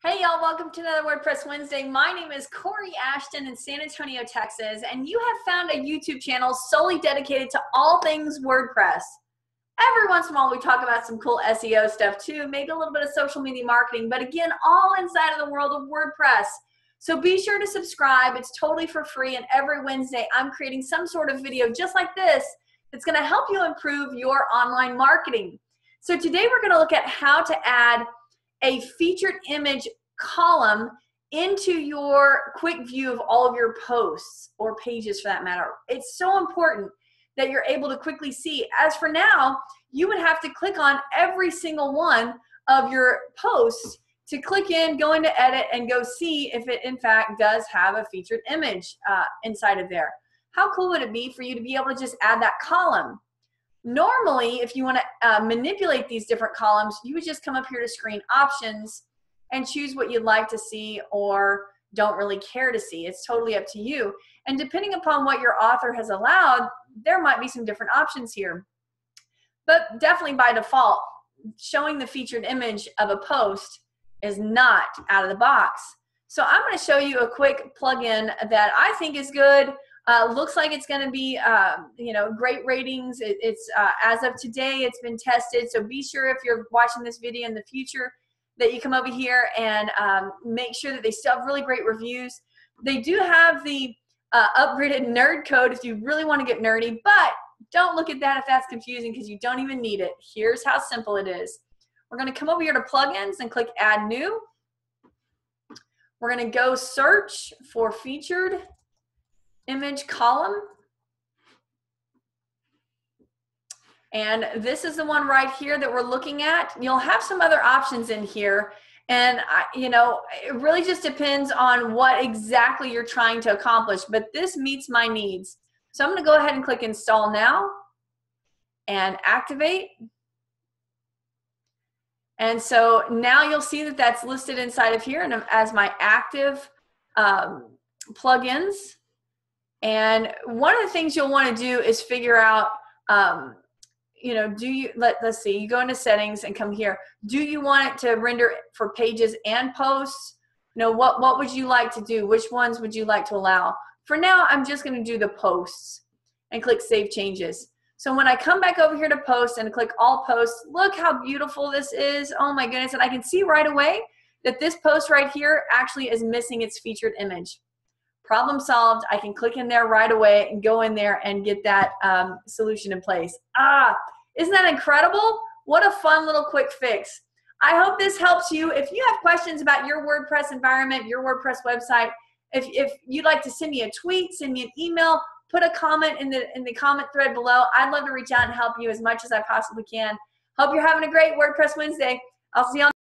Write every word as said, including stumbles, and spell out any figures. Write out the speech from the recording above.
Hey y'all, welcome to another WordPress Wednesday. My name is Corey Ashton in San Antonio, Texas, and you have found a YouTube channel solely dedicated to all things WordPress. Every once in a while we talk about some cool S E O stuff too, maybe a little bit of social media marketing, but again, all inside of the world of WordPress. So be sure to subscribe. It's totally for free, and every Wednesday I'm creating some sort of video just like this that's going to help you improve your online marketing. So today we're going to look at how to add a featured image column into your quick view of all of your posts or pages for that matter. It's so important that you're able to quickly see. As for now, you would have to click on every single one of your posts to click in, go into edit, and go see if it in fact does have a featured image uh, inside of there. How cool would it be for you to be able to just add that column? Normally, if you want to uh, manipulate these different columns, you would just come up here to screen options and choose what you'd like to see or don't really care to see. It's totally up to you. And depending upon what your author has allowed, there might be some different options here. But definitely by default, showing the featured image of a post is not out of the box. So I'm going to show you a quick plugin that I think is good. Uh, looks like it's going to be, uh, you know, great ratings. It, it's uh, as of today, it's been tested. So be sure if you're watching this video in the future that you come over here and um, make sure that they still have really great reviews. They do have the uh, upgraded nerd code if you really want to get nerdy, but don't look at that if that's confusing because you don't even need it. Here's how simple it is. We're going to come over here to plugins and click add new. We're going to go search for featured image column, and this is the one right here that we're looking at. You'll have some other options in here, and I, you know, it really just depends on what exactly you're trying to accomplish, but this meets my needs. So I'm going to go ahead and click install now and activate. And so now you'll see that that's listed inside of here and as my active um, plugins. And one of the things you'll want to do is figure out, um, you know, do you, let, let's see, you go into settings and come here. Do you want it to render for pages and posts? You know, what, what would you like to do? Which ones would you like to allow? For now, I'm just going to do the posts and click Save Changes. So when I come back over here to post and click all posts, look how beautiful this is. Oh my goodness. And I can see right away that this post right here actually is missing its featured image. Problem solved. I can click in there right away and go in there and get that um, solution in place. Ah, isn't that incredible? What a fun little quick fix. I hope this helps you. If you have questions about your WordPress environment, your WordPress website, if, if you'd like to send me a tweet, send me an email, put a comment in the, in the comment thread below. I'd love to reach out and help you as much as I possibly can. Hope you're having a great WordPress Wednesday. I'll see you on